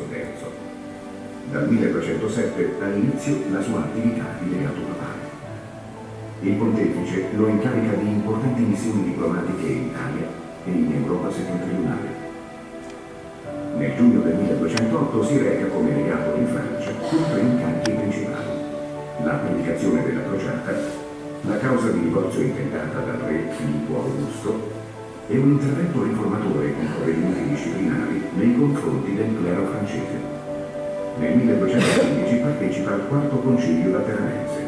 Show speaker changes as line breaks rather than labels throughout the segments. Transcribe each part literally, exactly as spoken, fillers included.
terzo. Dal milleduecentosette ha inizio la sua attività di legato papale. Il pontefice lo incarica di importanti missioni diplomatiche in Italia e in Europa settentrionale. Nel giugno del milleduecentootto si reca come legato in Francia con tre incarichi principali: la predicazione della crociata, la causa di divorzio intentata dal re Filippo Augusto e un intervento riformatore con provvedimenti disciplinari nei confronti del clero francese. Nel milleduecentoquindici partecipa al quarto concilio lateranense.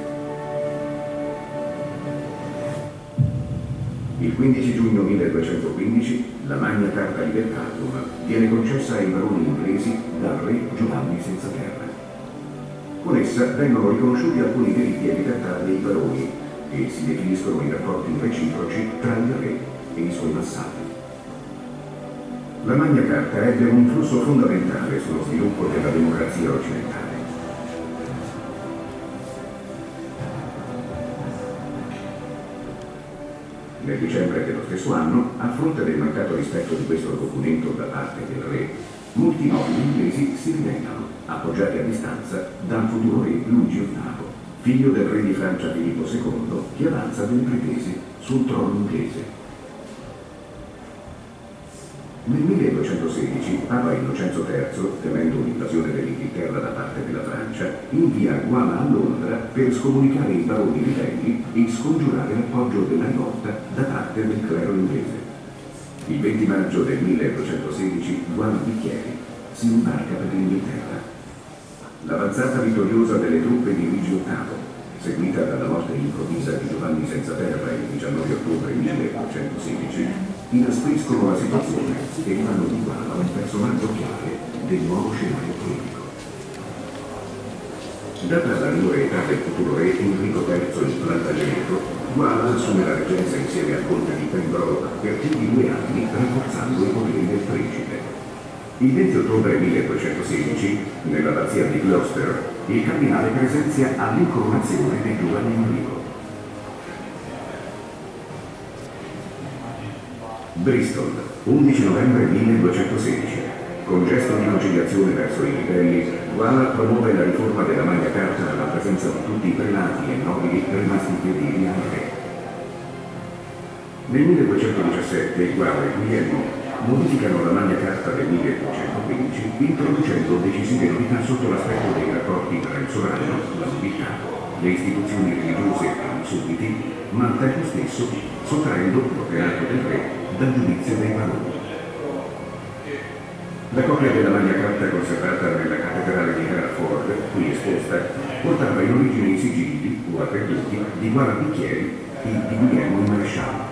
Il quindici giugno milleduecentoquindici la Magna Carta Libertatum viene concessa ai baroni inglesi dal re Giovanni Senza Terra. Con essa vengono riconosciuti alcuni diritti e libertà dei baroni e si definiscono i rapporti reciproci tra il re e i suoi vassalli. La Magna Carta ebbe un influsso fondamentale sullo sviluppo della democrazia occidentale. Nel dicembre dello stesso anno, a fronte del mancato rispetto di questo documento da parte del re, molti nobili inglesi si ribellano, appoggiati a distanza dal futuro re Luigi ottavo, figlio del re di Francia Filippo secondo, che avanza delle pretese sul trono inglese. Nel milleduecentosedici Papa Innocenzo terzo, temendo un'invasione dell'Inghilterra da parte della Francia, invia Guala a Londra per scomunicare i baroni ribelli e scongiurare l'appoggio della rivolta da parte del clero inglese. Il venti maggio del milleduecentosedici Guala Bicchieri si imbarca per l'Inghilterra. L'avanzata vittoriosa delle truppe di Luigi ottavo, seguita dalla morte improvvisa di Giovanni Senza Terra il diciannove ottobre milleduecentosedici, inaspriscono la situazione e fanno di Guala un personaggio chiave del nuovo scenario politico. Data la minore età del futuro re Enrico terzo il Plantageneto, Guala assume la reggenza insieme al conte di Pembroke per più di due anni, rafforzando i poteri del principe. Il venti ottobre milleduecentosedici, nell'abbazia di Gloucester, il cardinale presenzia all'incoronazione di Giovanni Enrico. Bristol, undici novembre milleduecentosedici. Con gesto di conciliazione verso i ribelli, Guala promuove la riforma della Magna Carta alla presenza di tutti i prelati e nobili rimasti fedeli al re. Nel milleduecentodiciassette Guala e Guglielmo modificano la Magna Carta del milleduecentoquindici introducendo decisive novità sotto l'aspetto dei rapporti tra il sovrano, la nobiltà, le istituzioni religiose e i sudditi, ma al tempo stesso sottraendo l'operato del re dal giudizio dei baroni. La copia della Magna Carta conservata nella cattedrale di Hereford, qui esposta, portava in origine i sigilli, ora perduti, di Guala Bicchieri e di Guglielmo il Maresciallo.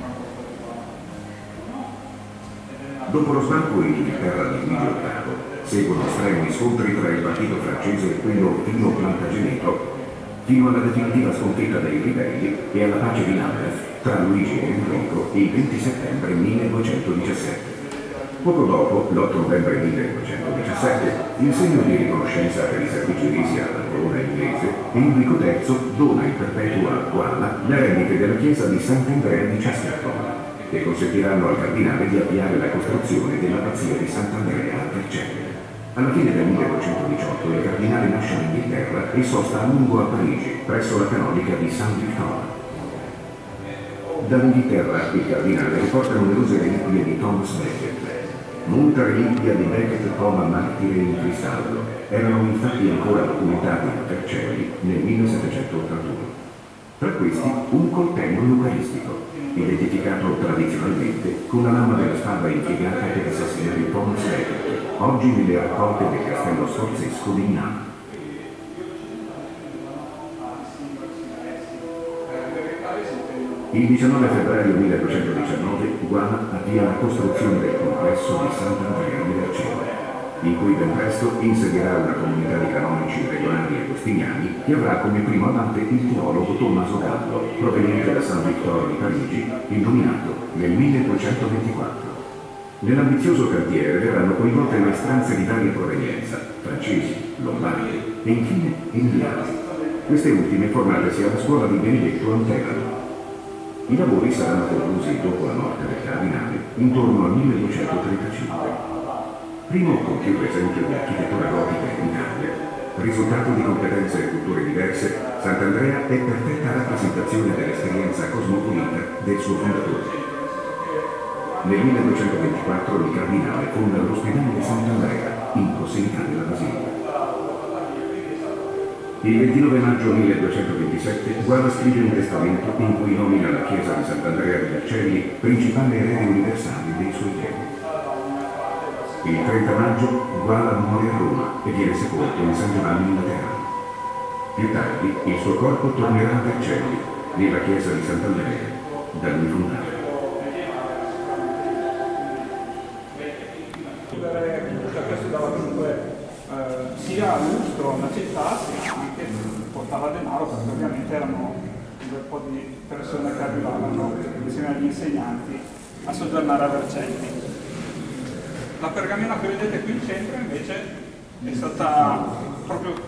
Dopo lo sbarco in Inghilterra di Luigi ottavo, seguono strenui scontri tra il partito francese e quello Pio Plantageneto, fino alla definitiva sconfitta dei ribelli e alla pace di Lambeth tra Luigi e Enrico il venti settembre milleduecentodiciassette. Poco dopo, l'otto novembre milleduecentodiciassette, in segno di riconoscenza per i servizi resi alla corona inglese, Enrico terzo dona in perpetuo a Guala le rendite della chiesa di Sant'Andrea di Chesterton, che consentiranno al cardinale di avviare la costruzione dell'abbazia di Sant'Andrea a Vercelli. Alla fine del milleduecentodiciotto il cardinale lascia l'Inghilterra e sosta a lungo a Parigi, presso la canonica di Saint-Victor. Dall'Inghilterra il cardinale riporta numerose reliquie di Thomas Becket. Molta reliquia di Becket Coma martire in cristallo erano infatti ancora documentati a Vercelli nel millesettecentottantuno. Tra questi un coltello eucaristico, identificato tradizionalmente con la lama della spada impiegata per assassinare Thomas Becket, oggi nelle raccolte del castello sforzesco di Milano. Il diciannove febbraio milleduecentodiciannove Guala avvia la costruzione del complesso di Sant'Andrea di Vercelli, in cui ben presto insedierà una comunità di canonici regionali agostiniani che avrà come primo abate il teologo Tommaso Gallo, proveniente da San Victor di Parigi e nominato nel milleduecentoventiquattro. Nell'ambizioso cantiere verranno coinvolte maestranze di varia provenienza, francesi, lombardi e infine indiane, queste ultime formatesi alla scuola di Benedetto Antelano. I lavori saranno conclusi dopo la morte del cardinale intorno al milleduecentotrentacinque. Primo compiuto esempio di architettura gotica in Italia, risultato di competenze e culture diverse, Sant'Andrea è perfetta rappresentazione dell'esperienza cosmopolita del suo fondatore. Nel milleduecentoventiquattro il cardinale fonda l'ospedale di Sant'Andrea, in prossimità della basilica. Il ventinove maggio milleduecentoventisette Guava scrive un testamento in cui nomina la chiesa di Sant'Andrea dei Vercelli principale erede universale dei suoi tempi. Il trenta maggio Guava muore a Roma e viene sepolto in San Giovanni in Laterano. Più tardi il suo corpo tornerà a Vercelli, nella chiesa di Sant'Andrea, da lui fondata.
Questo dava comunque eh, sia lustro alla città sia anche portava denaro, perché ovviamente erano un bel po' di persone che arrivavano insieme agli insegnanti a soggiornare a Vercelli. La pergamena che vedete qui in centro invece è stata proprio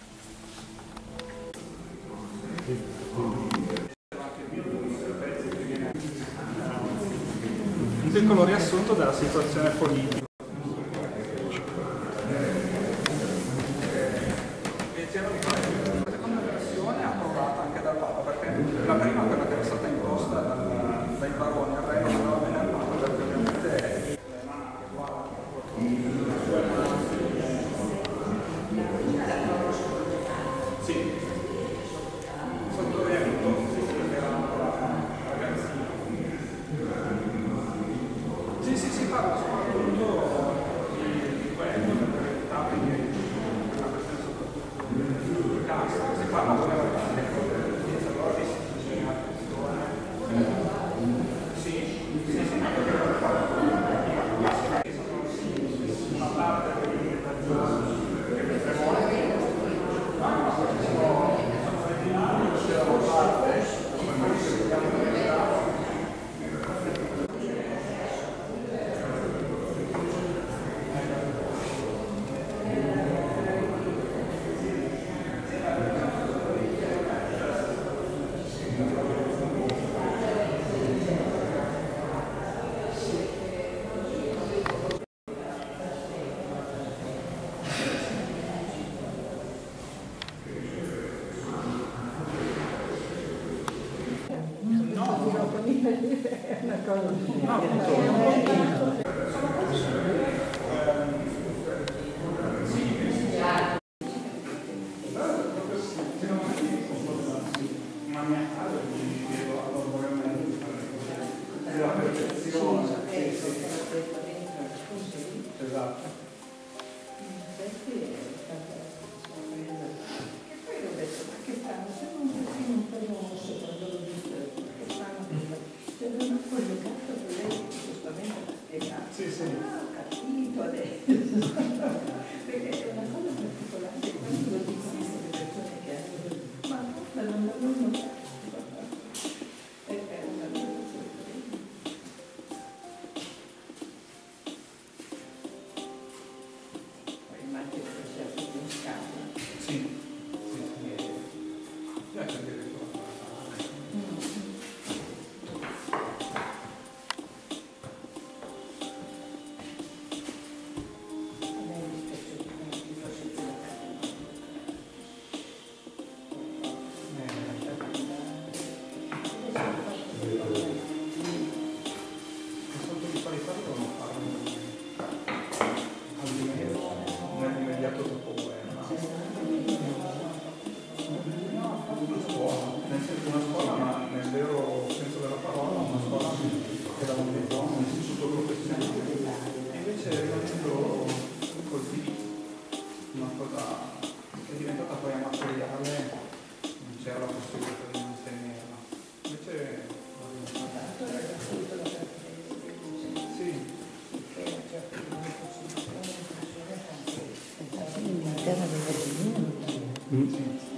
un piccolo riassunto della situazione politica. La seconda versione approvata anche dal Papa, perché la prima, quella che era stata imposta dal, dai baroni al re, non andava bene al Papa, perché ovviamente sì, sotto evento, sì, sì, erano ragazzini. Sì, sì, si parla soprattutto di quello, perché la questione soprattutto di casta, si parla poi della allora di istituzione, sì, sì, sì, ma perché una parte dell'interpretazione che mi tremore, ma sono c'era una parte, come vediamo in realtà.
È una cosa
della percezione. Esatto. Sì, sì.
Ah, ho capito adesso. Perché è una cosa particolare, quando lo dicono le persone che hanno, ma forse non l'hanno notato. Perché è una cosa sorprendente. Poi immagino che sia tutto in scala.
Sì, sì, sì. Già c'è anche questo. Una scuola, ma nel vero senso della parola, una scuola che dava un diploma, un istituto professionale, e invece è rimanendo così, una cosa che è diventata poi amatoriale, non c'era la possibilità di mantenerla. Invece sì.
All'interno del bambino.